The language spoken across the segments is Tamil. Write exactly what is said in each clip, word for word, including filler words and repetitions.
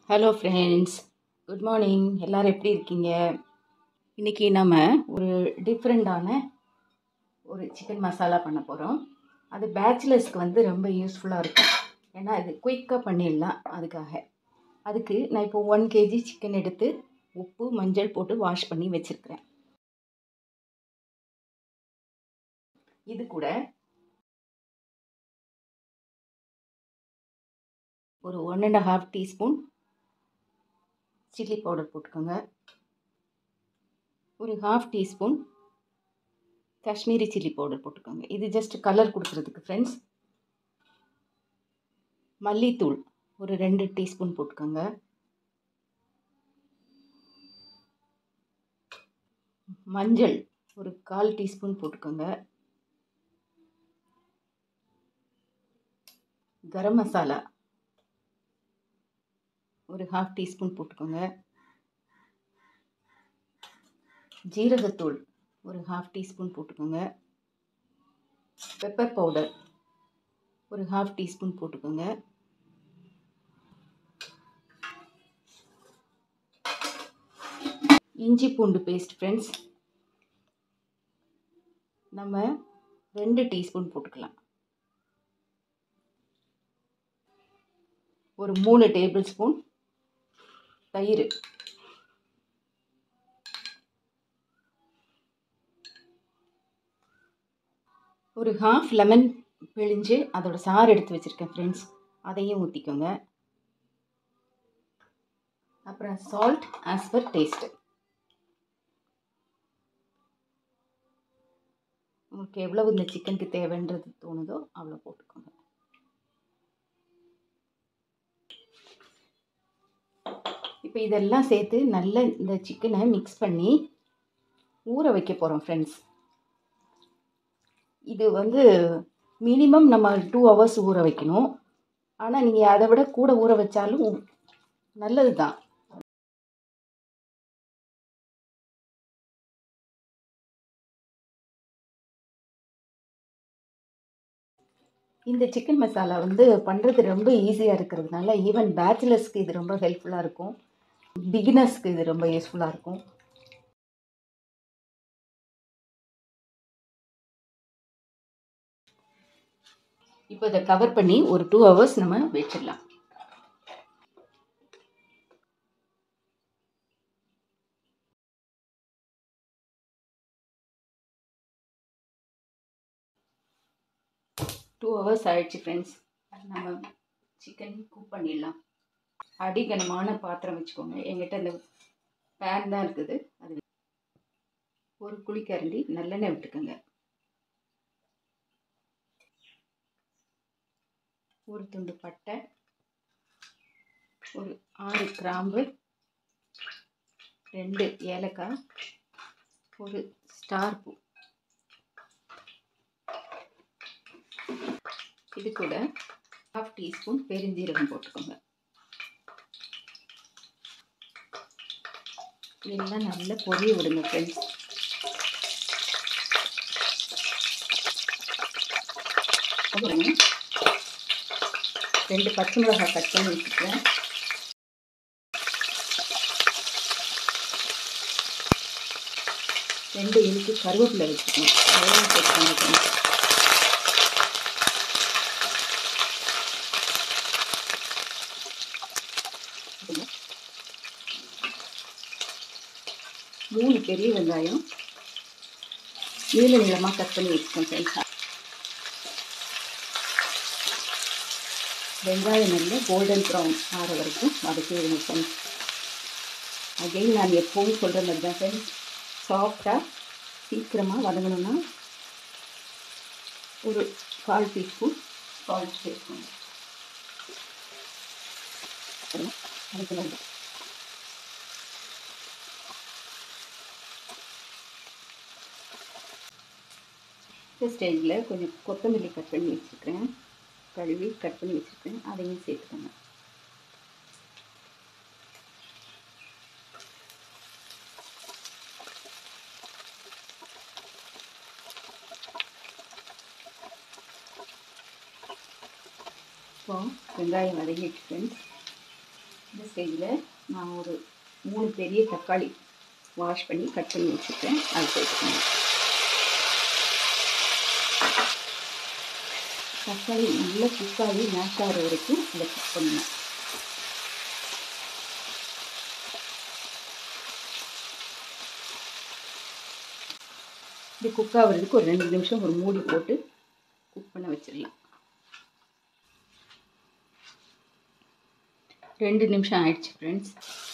Hello friends, good morning. எல்லோரும் எப்படி இருக்கீங்க? இன்றைக்கி நம்ம ஒரு டிஃப்ரெண்ட்டான ஒரு சிக்கன் மசாலா பண்ண போகிறோம். அது பேச்சுலர்ஸ்க்கு வந்து ரொம்ப யூஸ்ஃபுல்லாக இருக்கும். ஏன்னா அது குயிக்காக பண்ணிடலாம். அதுக்காக அதுக்கு நான் இப்போ ஒன் கேஜி சிக்கன் எடுத்து உப்பு மஞ்சள் போட்டு வாஷ் பண்ணி வச்சுருக்கிறேன். இது கூட ஒரு one and half teaspoon chilli powder போட்டுக்கோங்க. ஒரு half teaspoon Kashmiri chilli powder போட்டுக்கோங்க. இது ஜஸ்ட் கலர் கொடுக்குறதுக்கு ஃப்ரெண்ட்ஸ். மல்லித்தூள் ஒரு ரெண்டு டீஸ்பூன் போட்டுக்கோங்க. மஞ்சள் ஒரு கால் டீஸ்பூன் போட்டுக்கோங்க. கரம் மசாலா ஒரு ஹாஃப் டீஸ்பூன் போட்டுக்கோங்க. ஜீரகத்தூள் ஒரு ஹாஃப் டீஸ்பூன் போட்டுக்கோங்க. பெப்பர் பவுடர் ஒரு ஹாஃப் டீஸ்பூன் போட்டுக்கோங்க. இஞ்சி பூண்டு பேஸ்ட் ஃப்ரெண்ட்ஸ் நம்ம ரெண்டு டீஸ்பூன் போட்டுக்கலாம். ஒரு மூணு டேபிள் ஸ்பூன் தயிர், ஒரு ஹாஃப் லெமன் பிழிஞ்சு அதோட சாறு எடுத்து வச்சுருக்கேன் ஃப்ரெண்ட்ஸ், அதையும் ஊற்றிக்கோங்க. அப்புறம் சால்ட் ஆஸ் பர் டேஸ்ட்டு. உங்களுக்கு எவ்வளவு இந்த சிக்கனுக்கு தேவைன்றது தோணுதோ அவ்வளோ போட்டுக்கோங்க. இப்போ இதெல்லாம் சேர்த்து நல்ல இந்த சிக்கனை மிக்ஸ் பண்ணி ஊற வைக்க போகிறோம் ஃப்ரெண்ட்ஸ். இது வந்து மினிமம் நம்ம டூ ஹவர்ஸ் ஊற வைக்கணும். ஆனால் நீங்கள் அதை விட கூட ஊற வச்சாலும் நல்லது தான். இந்த சிக்கன் மசாலா வந்து பண்ணுறது ரொம்ப ஈஸியாக இருக்கிறதுனால ஈவன் பேச்சுலர்ஸ்க்கு இது ரொம்ப ஹெல்ப்ஃபுல்லாக இருக்கும். பிகினர்ஸ்க்கு இது ரொம்ப யூஸ்ஃபுல்லாக இருக்கும். இப்போ இதை கவர் பண்ணி ஒரு டூ ஹவர்ஸ் நம்ம வச்சிடலாம். டூ ஹவர்ஸ் ஆயிடுச்சு ஃப்ரெண்ட்ஸ். நம்ம சிக்கன் குக் பண்ணிடலாம். அடிகனமான பாத்திரம் வச்சுக்கோங்க. என்கிட்ட இந்த பேன் தான் இருக்குது. அது ஒரு குழிக்கரண்டி நல்லெண்ணெய் விட்டுக்கோங்க. ஒரு துண்டு பட்டை, ஒரு ஆறு கிராம்பு, ரெண்டு ஏலக்காய், ஒரு ஸ்டார் பூ. இது கூட ஹாஃப் டீஸ்பூன் பெருஞ்சீரகம் போட்டுக்கோங்க. இதெல்லாம் நல்லா பொரிய விடுங்க ஃப்ரெண்ட்ஸ். ரெண்டு பச்சை மிளகாய் கட் பண்ணி வச்சுக்கிறேன். ரெண்டு இனிப்பு கருவேப்பிலை வச்சுக்கணும். அதெல்லாம் செட் பண்ணிக்கணும். மூணு பெரிய வெங்காயம் நீள நீளமாக கட் பண்ணி வச்சுக்கோங்க ஃப்ரெண்ட்ஸ். வெங்காயம் நல்ல கோல்டன் ப்ரௌன் ஆகிற வரைக்கும் வதக்கி விடுங்க ஃப்ரெண்ட்ஸ். அகைன் நான் எப்பவும் சொல்கிற மாதிரி தான் ஃப்ரெண்ட்ஸ், சாஃப்டாக சீக்கிரமாக வதங்கணும்னா ஒரு கால் டீஸ்பூன் சால்ட் சேர்க்கணும். அதுக்கு இந்த ஸ்டேஜில் கொஞ்சம் கொத்தமல்லி கட் பண்ணி வச்சுருக்கிறேன், கழுவி கட் பண்ணி வச்சுருக்கேன், அதையும் சேர்த்துக்கோங்க. இப்போ வெங்காயம் வதங்கிட்டு ஃப்ரெண்ட்ஸ், இந்த ஸ்டேஜில் நான் ஒரு மூணு பெரிய தக்காளி வாஷ் பண்ணி கட் பண்ணி வச்சுருக்கேன். அது சேர்த்துக்கணும். தக்காளி நல்லா குக்காகி மேஷ் ஆகிற வரைக்கும் அதை குக் பண்ணணும். இது குக் ஆகிறதுக்கு ஒரு ரெண்டு நிமிஷம் ஒரு மூடி போட்டு குக் பண்ண வச்சிடலாம். ரெண்டு நிமிஷம் ஆயிடுச்சு ஃப்ரெண்ட்ஸ்.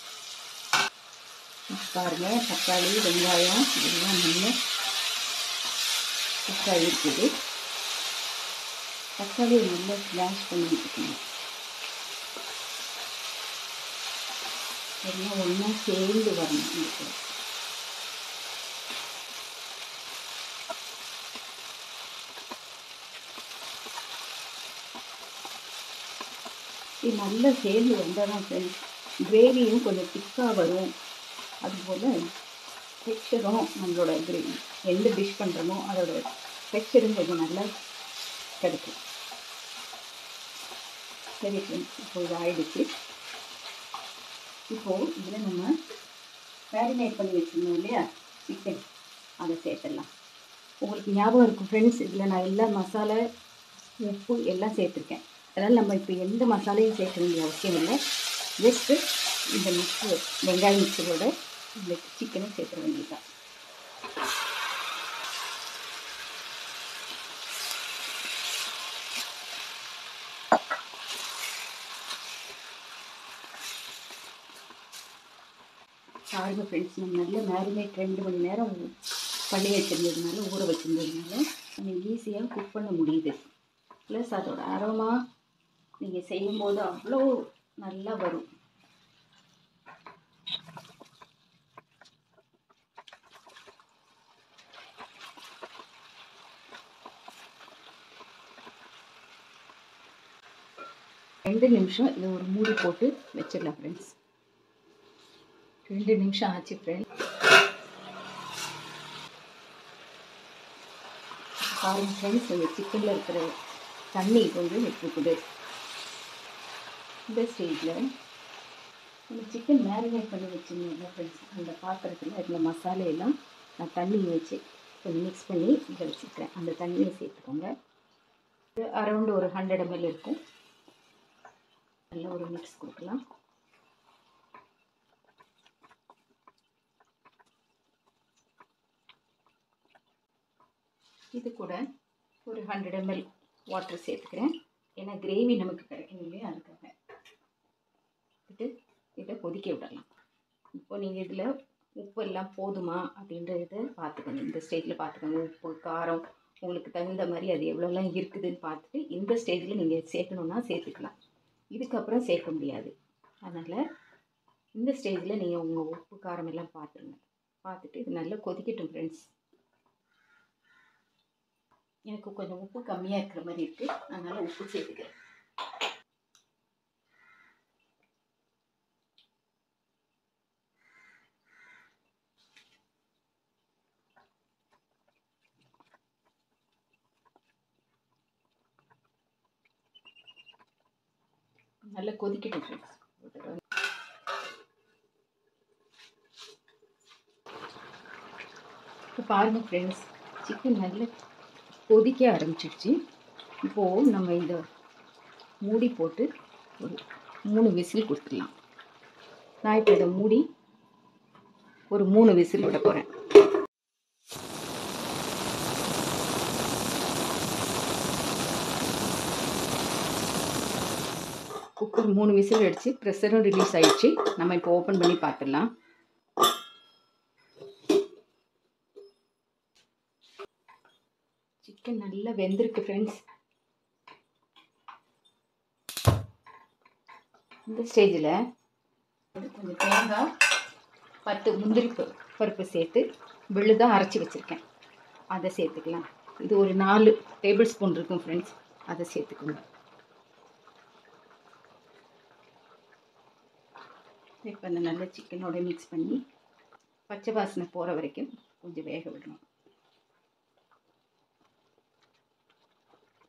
பாருங்கள், தக்காளி வெங்காயம் இதெல்லாம் நல்லா குக் ஆகிருக்குது. தக்காளியை நல்லா ஸ்மாஷ் பண்ணி வச்சுக்கணும். எல்லாம் ஒன்றா சேர்ந்து வரணும். இதுக்கு இது நல்லா சேர்ந்து வந்தால் தான் ஃப்ரெண்ட்ஸ் கிரேவியும் கொஞ்சம் திக்காக வரும். அதுபோல் டெக்ஸ்சரும் நம்மளோட கிரேவி எந்த டிஷ் பண்ணுறோமோ அதோட டெக்ஸ்சரும் கொஞ்சம் நல்லா கிடைக்கும். சரி ஃப்ரெண்ட்ஸ், இப்போ இது ஆயிடுச்சு. இப்போது இதில் நம்ம மேரினேட் பண்ணி வச்சுருந்தோம் இல்லையா சிக்கன், அதை சேர்த்துடலாம். உங்களுக்கு ஞாபகம் இருக்கும் ஃப்ரெண்ட்ஸ், இதில் நான் எல்லா மசாலா உப்பு எல்லாம் சேர்த்துருக்கேன். அதனால் நம்ம இப்போ எந்த மசாலையும் சேர்க்க வேண்டிய அவசியம் இல்லை. ஜஸ்ட்டு இந்த மிக்ஸு வெங்காய மிக்ஸரோட இந்த சிக்கனை சேர்த்துற வேண்டியதுதான். பாருங்கள் ஃப்ரெண்ட்ஸ், நம்ம நல்ல மேரினேட் ரெண்டு மணி நேரம் பண்ணி வச்சுருந்ததுனால ஊற வச்சுருந்ததுனால நம்ம ஈஸியாக குக் பண்ண முடியுது. ப்ளஸ் அதோட அரோமா நீங்கள் செய்யும்போது அவ்வளோ நல்லா வரும். ரெண்டு நிமிஷம் இதை ஒரு மூடி போட்டு வச்சிடலாம் ஃப்ரெண்ட்ஸ். ரெண்டு நிமிஷம் ஆச்சு ஃப்ரெண்ட்ஸ். பாருங்கள் ஃப்ரெண்ட்ஸ், இந்த சிக்கனில் இருக்கிற தண்ணி கொஞ்சம் விட்டுருக்குது. இந்த ஸ்டேஜில் நம்ம சிக்கன் மேரினேட் பண்ணி வச்சுருந்தோம்ல ஃப்ரெண்ட்ஸ், அந்த பாத்திரத்தில் அதில் மசாலையெல்லாம் நான் தண்ணி வச்சு கொஞ்சம் மிக்ஸ் பண்ணி இதை வச்சுருக்கேன். அந்த தண்ணியை சேர்த்துக்கோங்க. இது அரௌண்ட் ஒரு ஹண்ட்ரட் எம்எல் இருக்கும். நல்ல ஒரு மிக்ஸ் கொடுக்கலாம். இது கூட ஒரு ஹண்ட்ரட் எம்எல் வாட்டர் சேர்த்துக்கிறேன். ஏன்னா கிரேவி நமக்கு கிடைக்கணும் இல்லையா, அதுக்காக. இது இதை கொதிக்க விடலாம். இப்போ நீங்கள் இதில் உப்பு எல்லாம் போதுமா அப்படின்றத பார்த்துக்கணும். இந்த ஸ்டேஜில் பார்த்துக்கோங்க. உப்பு காரம் உங்களுக்கு தகுந்த மாதிரி அது எவ்வளோலாம் இருக்குதுன்னு பார்த்துட்டு இந்த ஸ்டேஜில் நீங்கள் சேர்க்கணுன்னா சேர்த்துக்கலாம். இதுக்கப்புறம் சேர்க்க முடியாது. அதனால் இந்த ஸ்டேஜில் நீங்கள் உங்கள் உப்பு காரம் எல்லாம் பார்த்துருங்க. பார்த்துட்டு இது நல்லா கொதிக்கட்டும் ஃப்ரெண்ட்ஸ். எனக்கு கொஞ்சம் உப்பு கம்மியாக இருக்கிற மாதிரி இருக்குது, அதனால் உப்பு சேர்த்துக்கிறேன். நல்லா கொதிக்கட்டும் ஃப்ரெண்ட்ஸ். இப்போ பாருங்கள் ஃப்ரெண்ட்ஸ், சிக்கன் நல்லா கொதிக்க ஆரம்பிச்சிடுச்சு. இப்போது நம்ம இந்த மூடி போட்டு ஒரு மூணு விசில் கொடுத்துடலாம். நான் இப்போ இதை மூடி ஒரு மூணு விசில் விட போகிறேன். குக்கர் மூணு விசில் அடித்து ப்ரெஷரும் ரிலீஸ் ஆகிடுச்சு. நம்ம இப்போ ஓப்பன் பண்ணி பார்த்துடலாம். சிக்கன் நல்லா வெந்திருக்கு ஃப்ரெண்ட்ஸ். இந்த ஸ்டேஜில் கொஞ்சம் தேங்காய் பத்து முந்திரி பருப்பு சேர்த்து விழுதாக அரைச்சி வச்சுருக்கேன், அதை சேர்த்துக்கலாம். இது ஒரு நாலு டேபிள் ஸ்பூன் இருக்கும் ஃப்ரெண்ட்ஸ், அதை சேர்த்துக்கோங்க. இப்போ அந்த நல்ல சிக்கனோட மிக்ஸ் பண்ணி பச்சை வாசனை போகிற வரைக்கும் கொஞ்சம் வேக விடணும்.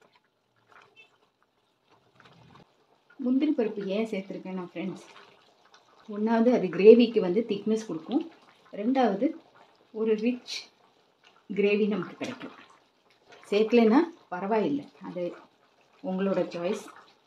முந்திரி பருப்பு ஏன் சேர்த்துருக்கேன் நான் ஃப்ரெண்ட்ஸ், ஒன்றாவது அது கிரேவிக்கு வந்து திக்னஸ் கொடுக்கும், ரெண்டாவது ஒரு ரிச் கிரேவி நமக்கு கிடைக்கும். சேர்க்கலைன்னா பரவாயில்லை, அது உங்களோட சாய்ஸ்.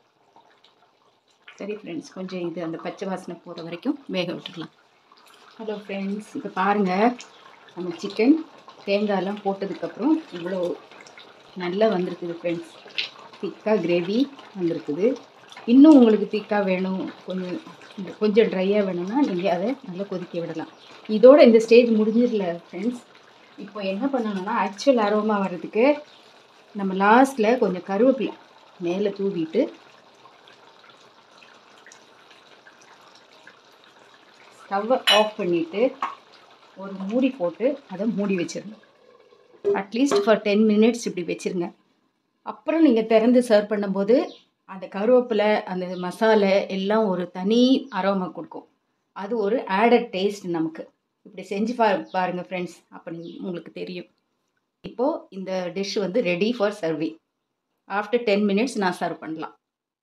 சரி ஃப்ரெண்ட்ஸ், கொஞ்சம் இது அந்த பச்சை வாசனை போகிற வரைக்கும் வேக விட்டுக்கலாம். ஹலோ ஃப்ரெண்ட்ஸ், இப்போ பாருங்கள், நம்ம சிக்கன் தேங்காயெல்லாம் போட்டதுக்கப்புறம் இவ்வளோ நல்லா வந்திருக்குது ஃப்ரெண்ட்ஸ். திக்காக கிரேவி வந்திருக்குது. இன்னும் உங்களுக்கு திக்காக வேணும், கொஞ்சம் கொஞ்சம் ட்ரையாக வேணும்னா நீங்கள் அதை நல்லா கொதிக்க விடலாம். இதோட இந்த ஸ்டேஜ் முடிஞ்சிடல ஃப்ரெண்ட்ஸ். இப்போ என்ன பண்ணணும்னா, ஆக்சுவல் அரோமா வர்றதுக்கு நம்ம லாஸ்ட்டில் கொஞ்சம் கருவேப்பிலை மேலே தூவிட்டு ஸ்டவ்வை ஆஃப் பண்ணிவிட்டு ஒரு மூடி போட்டு அதை மூடி வச்சிடணும். அட்லீஸ்ட் ஃபார் டென் மினிட்ஸ் இப்படி வச்சுருங்க. அப்புறம் நீங்கள் திறந்து சர்வ் பண்ணும்போது அந்த கருவேப்பிலை அந்த மசாலா எல்லாம் ஒரு தனி அரோமா கொடுக்கும். அது ஒரு ஆடட் டேஸ்ட் நமக்கு. இப்படி செஞ்சு பா பாருங்கள் ஃப்ரெண்ட்ஸ், அப்போ உங்களுக்கு தெரியும். இப்போது இந்த டிஷ் வந்து ready for serving. After ten minutes நான் சர்வ் பண்ணலாம்.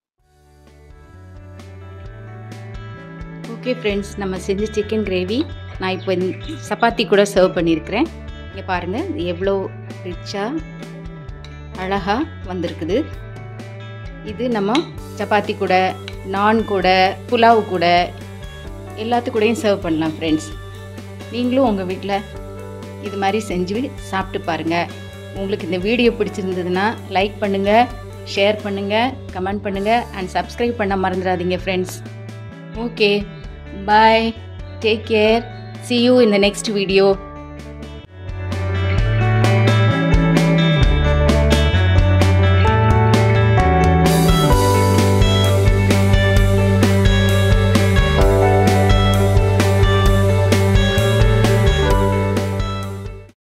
ஓகே ஃப்ரெண்ட்ஸ், நம்ம செஞ்ச சிக்கன் கிரேவி நான் இப்போ சப்பாத்தி கூட சர்வ் பண்ணியிருக்கிறேன். இங்கே பாருங்கள், எவ்வளோ ரிச்சாக அழகாக வந்திருக்குது. இது நம்ம சப்பாத்தி கூட, நான் கூட, புலாவ் கூட எல்லாத்துக்கூடையும் சர்வ் பண்ணலாம் ஃப்ரெண்ட்ஸ். நீங்களும் உங்கள் வீட்டில் இது மாதிரி செஞ்சு சாப்பிட்டு பாருங்கள். உங்களுக்கு இந்த வீடியோ பிடிச்சிருந்ததுன்னா லைக் பண்ணுங்கள், ஷேர் பண்ணுங்கள், கமெண்ட் பண்ணுங்கள் அண்ட் சப்ஸ்கிரைப் பண்ண மறந்துடாதீங்க friends. Okay, bye, take care, see you in the next video.